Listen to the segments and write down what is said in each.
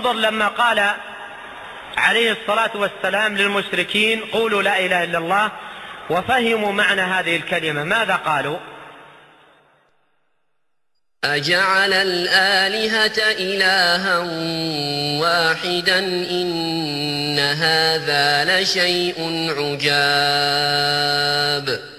انظر لما قال عليه الصلاة والسلام للمشركين قولوا لا إله إلا الله وفهموا معنى هذه الكلمة، ماذا قالوا؟ أجعل الآلهة إلها واحدا إن هذا لشيء عجاب.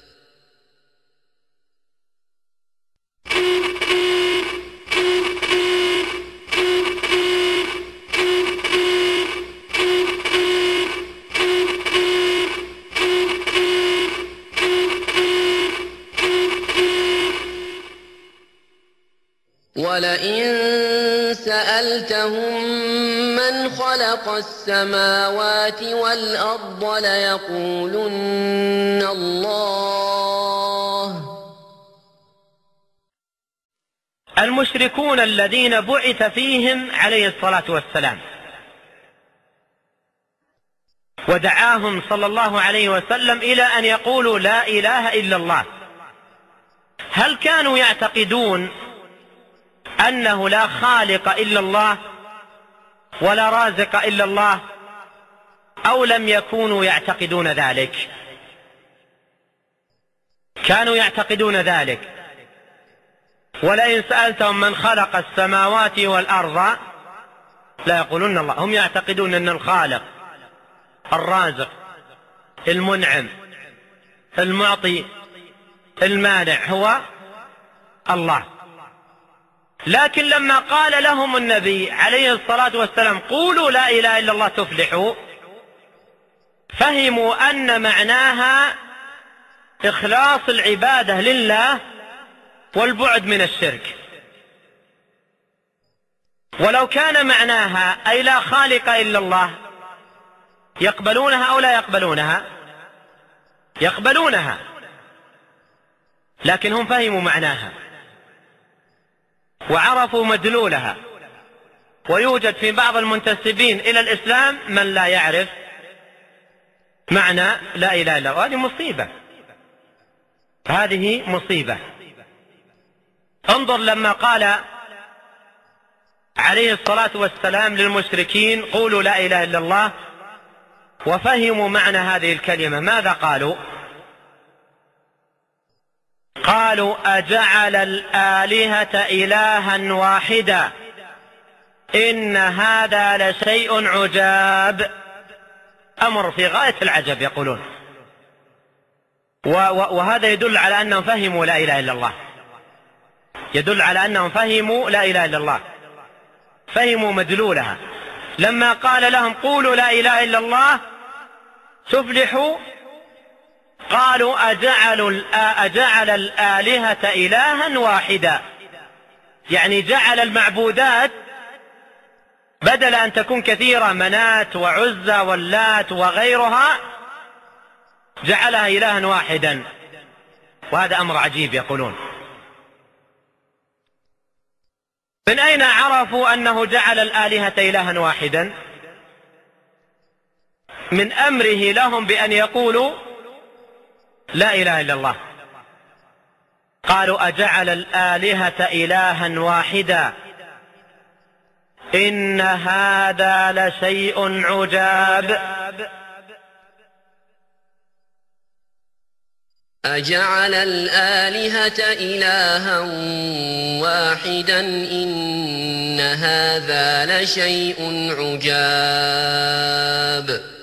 ولئن سألتهم من خلق السماوات والأرض ليقولن الله. المشركون الذين بعث فيهم عليه الصلاة والسلام ودعاهم صلى الله عليه وسلم إلى أن يقولوا لا إله إلا الله، هل كانوا يعتقدون أنه لا خالق إلا الله ولا رازق إلا الله، أو لم يكونوا يعتقدون ذلك؟ كانوا يعتقدون ذلك. ولئن سألتهم من خلق السماوات والأرض لا يقولون الله. هم يعتقدون أن الخالق الرازق المنعم المعطي المانع هو الله. لكن لما قال لهم النبي عليه الصلاة والسلام قولوا لا إله إلا الله تفلحوا، فهموا أن معناها إخلاص العبادة لله والبعد من الشرك. ولو كان معناها أي لا خالق إلا الله يقبلونها أو لا يقبلونها؟ يقبلونها، لكن هم فهموا معناها وعرفوا مدلولها. ويوجد في بعض المنتسبين إلى الإسلام من لا يعرف معنى لا إله إلا الله، هذه مصيبة، هذه مصيبة. انظر لما قال عليه الصلاة والسلام للمشركين قولوا لا إله إلا الله وفهموا معنى هذه الكلمة، ماذا قالوا؟ قالوا أجعل الآلهة إلها واحدا إن هذا لشيء عجاب. أمر في غاية العجب يقولون، وهذا يدل على أنهم فهموا لا إله إلا الله، يدل على أنهم فهموا لا إله إلا الله، فهموا مدلولها. لما قال لهم قولوا لا إله إلا الله تفلحوا قالوا أجعل الآلهة إلها واحدا، يعني جعل المعبودات بدل أن تكون كثيرة منات وعزى واللات وغيرها جعلها إلها واحدا، وهذا أمر عجيب يقولون. من أين عرفوا أنه جعل الآلهة إلها واحدا؟ من أمره لهم بأن يقولوا لا إله إلا الله. قالوا أجعل الآلهة إلها واحدا إن هذا لشيء عجاب. أجعل الآلهة إلها واحدا إن هذا لشيء عجاب.